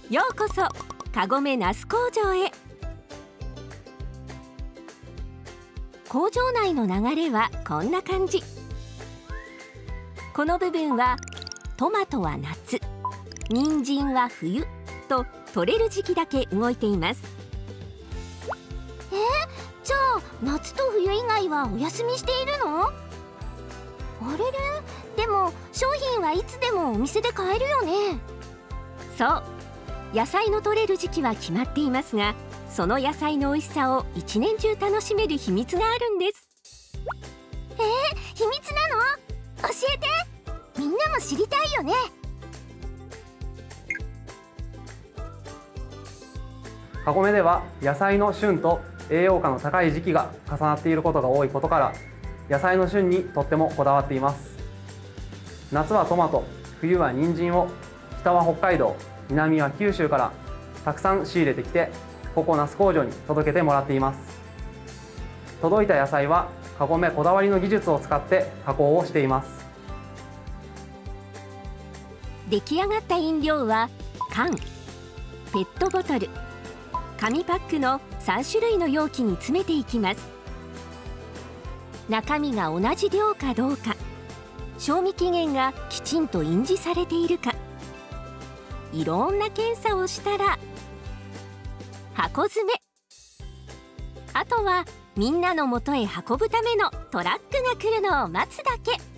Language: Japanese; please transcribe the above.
ようこそかごめナス工場へ。工場内の流れはこんな感じ。この部分はトマトは夏、人参は冬と取れる時期だけ動いています。 じゃあ夏と冬以外はお休みしているの？あれれ、でも商品はいつでもお店で買えるよね。 そう、野菜の取れる時期は決まっていますが、その野菜の美味しさを一年中楽しめる秘密があるんです。 秘密なの？教えて。みんなも知りたいよね。 かごめでは野菜の旬と栄養価の高い時期が重なっていることが多いことから、野菜の旬にとってもこだわっています。夏はトマト、冬は人参を北は北海道、南は九州からたくさん仕入れてきて、ここ那須工場に届けてもらっています。届いた野菜はかごめこだわりの技術を使って加工をしています。 出来上がった飲料は缶、ペットボトル、紙パックの3種類の容器に詰めていきます。中身が同じ量かどうか、賞味期限がきちんと印字されているか、いろんな検査をしたら箱詰め。あとはみんなの元へ運ぶためのトラックが来るのを待つだけ。